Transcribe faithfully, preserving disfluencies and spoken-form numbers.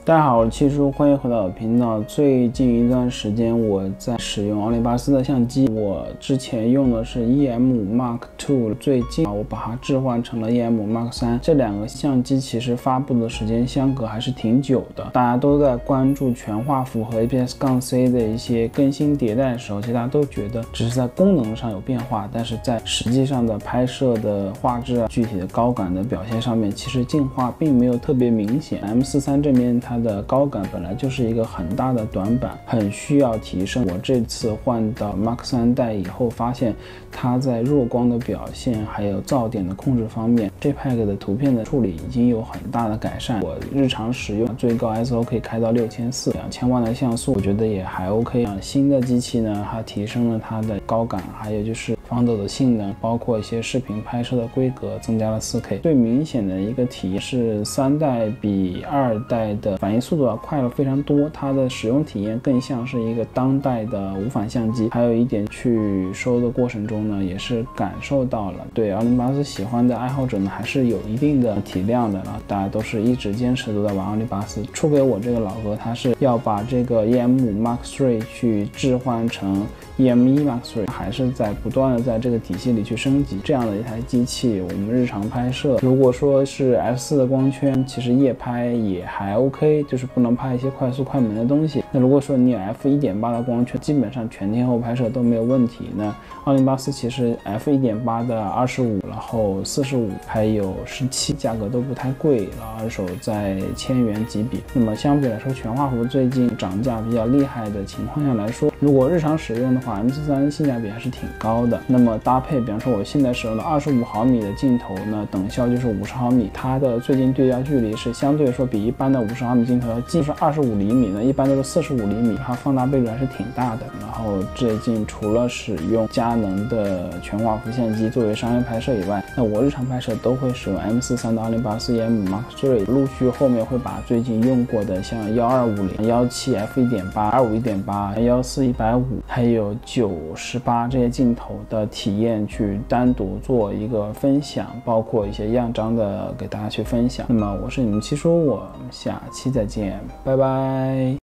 大家好，我是七叔，欢迎回到我的频道。最近一段时间我在使用奥林巴斯的相机，我之前用的是 E M Mark 二，最近我把它置换成了 E M Mark 三。这两个相机其实发布的时间相隔还是挺久的，大家都在关注全画幅和 A P S C 的一些更新迭代的时候，其实大家都觉得只是在功能上有变化，但是在实际上的拍摄的画质啊、具体的高感的表现上面，其实进化并没有特别明显。M 四三 这边它的高感本来就是一个很大的短板，很需要提升。我这次换到 Mark 三代以后，发现它在弱光的表现还有噪点的控制方面 ，J P E G 的图片的处理已经有很大的改善。我日常使用最高 I S O 可以开到六千四百，两千万的像素，我觉得也还 OK。新的机器呢，它提升了它的高感，还有就是防抖的性能，包括一些视频拍摄的规格增加了 四K。最明显的一个体验是三代比二代的反应速度要快了非常多，它的使用体验更像是一个当代的无反相机。还有一点，去收的过程中呢，也是感受到了对奥林巴斯喜欢的爱好者呢，还是有一定的体量的了。大家都是一直坚持都在玩奥林巴斯。出给我这个老哥，他是要把这个 E M Mark 三去置换成 E M 一 Mark 三，还是在不断的在这个体系里去升级。这样的一台机器，我们日常拍摄，如果说是 F 四 的光圈，其实夜拍也还 OK， 就是不能拍一些快速快门的东西。那如果说你有 F 一点八 的光圈，基本上全天候拍摄都没有问题。那奥林巴斯其实 F 一点八 的二十五，然后四十五，还有十七，价格都不太贵，然后二手在千元级别。那么相比来说，全画幅最近涨价比较厉害的情况下来说，如果日常使用的话 ，M 四三 性价比还是挺高的。那么搭配，比方说我现在使用的二十五毫米的镜头呢，等效就是五十毫米，它的最近对焦距离是相对说比一般的五十毫米镜头要近，就是二十五厘米呢，一般都是四十五厘米，它放大倍率还是挺大的。然后最近除了使用佳能的全画幅相机作为商业拍摄以外，那我日常拍摄都会使用 M 四三 的奥林巴斯 E M Mark 三，陆续后面会把最近用过的像一二五零、一七 F 一点八、二五 一点八、一四 一百五，还有九十八这些镜头的体验去单独做一个分享，包括一些样张的给大家去分享。那么我是你们七叔，我们下期再见，拜拜。